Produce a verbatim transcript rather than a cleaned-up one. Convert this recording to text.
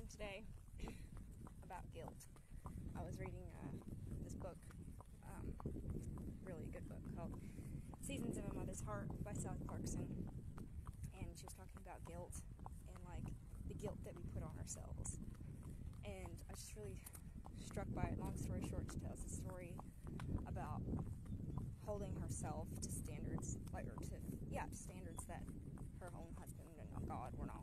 talking today about guilt. I was reading uh, this book, um, really good book called Seasons of a Mother's Heart by Sally Clarkson, and she was talking about guilt and like the guilt that we put on ourselves. And I was just really struck by it. Long story short, she tells a story about holding herself to standards, like or to yeah, to standards that her own husband and God were not